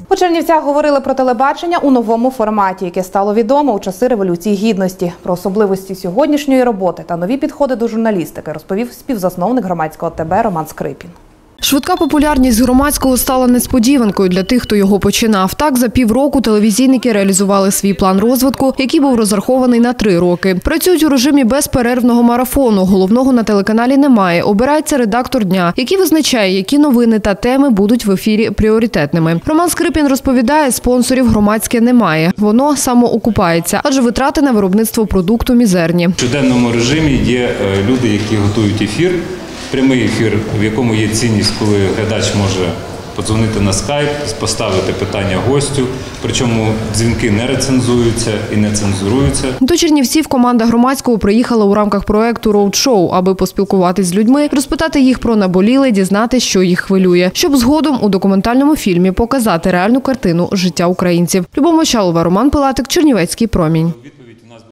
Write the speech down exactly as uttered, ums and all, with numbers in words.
У Чернівцях говорили про телебачення у новому форматі, яке стало відомо у часи Революції Гідності. Про особливості сьогоднішньої роботи та нові підходи до журналістики розповів співзасновник громадського ТБ Роман Скрипін. Швидка популярність громадського стала несподіванкою для тих, хто його починав. Так, за півроку телевізійники реалізували свій план розвитку, який був розрахований на три роки. Працюють у режимі безперервного марафону. Головного на телеканалі немає. Обирається редактор дня, який визначає, які новини та теми будуть в ефірі пріоритетними. Роман Скрипін розповідає, спонсорів громадське немає. Воно самоокупається, адже витрати на виробництво продукту мізерні. В щоденному режимі є люди, які готують ефір. Прямий ефір, в якому є цінність, коли глядач може подзвонити на скайп, поставити питання гостю, причому дзвінки не рецензуються і не цензуруються. До Чернівців команда громадського приїхала у рамках проєкту «Роудшоу», аби поспілкуватись з людьми, розпитати їх про наболіле, дізнати, що їх хвилює, щоб згодом у документальному фільмі показати реальну картину життя українців. Любов Мочалова, Роман Пилатик, Чернівецький промінь.